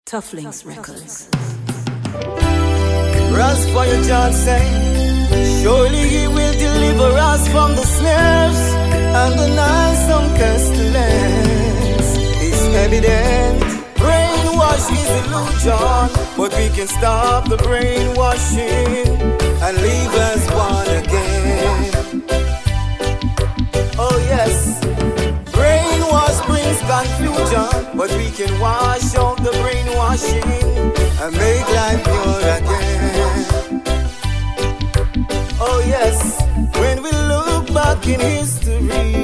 Tough Links Records. Ras for your Johnson, surely he will deliver us from the snares and the noisome pestilence. It's evident, brainwash is illusion, but we can stop the brainwashing and leave as one again. Oh yes, brainwash brings confusion, but we can wash out the brainwashing and make life pure again. Oh yes, when we look back in history,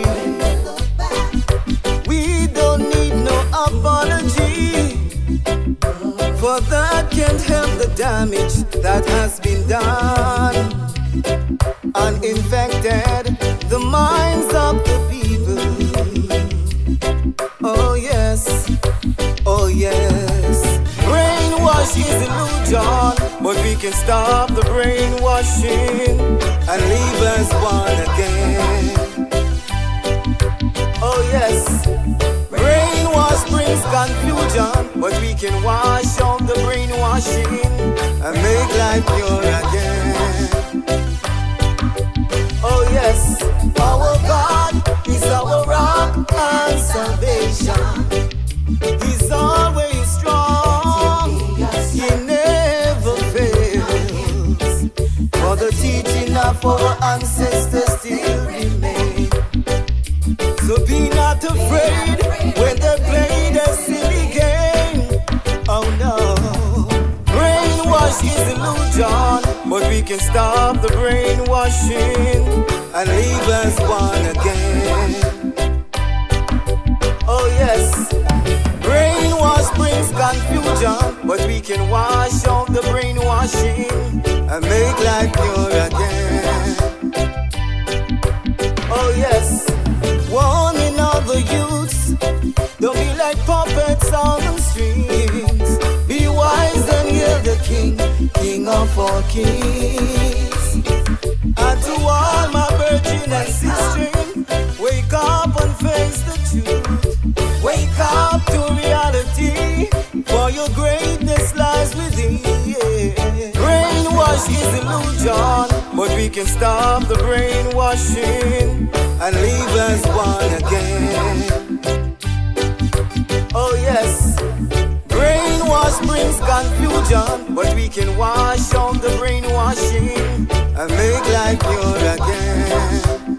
we don't need no apology, for that can't help the damage that has been done and infected the minds of the people. Oh yes, oh yes. Brainwash is illusion, but we can stop the brainwashing and leave us one again. Oh yes, brainwash brings confusion, but we can wash out the brainwashing and make life pure again. Oh yes, our God is our rock and salvation. He's always strong, he never fails, for the teaching of our ancestors still remain. So be not afraid when they play the silly game. Oh no, brainwash is illusion, but we can stop the brainwashing and leave us one again. Oh yes, brainwash brings confusion, but we can wash out the brainwashing and make life pure again. Oh yes, warning all the youths, don't be like puppets on the strings. Be wise and hear the King, King of all kings. And to all my virgin and sistering, wake up and face the truth. Wake up to reality, for your greatness lies within. Brainwash is illusion, but we can stop the brainwashing and leave us one again. Oh yes, brainwash brings confusion, but we can wash out the brainwashing and make life pure again.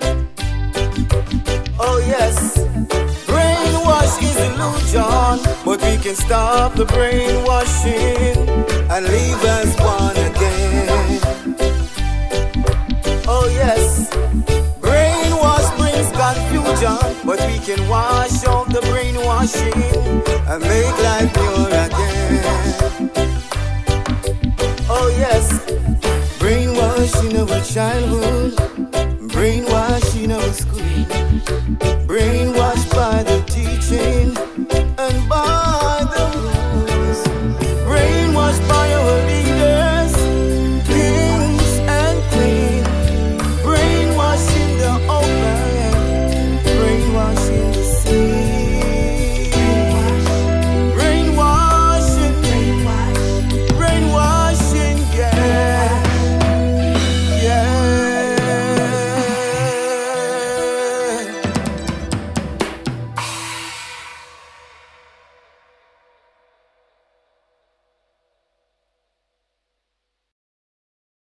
Oh yes, brainwash is illusion, but we can stop the brainwashing and leave us one again. Oh yes, brainwash brings confusion, but we can wash out the brainwashing and make life pure again. Oh yes, brainwash in our childhood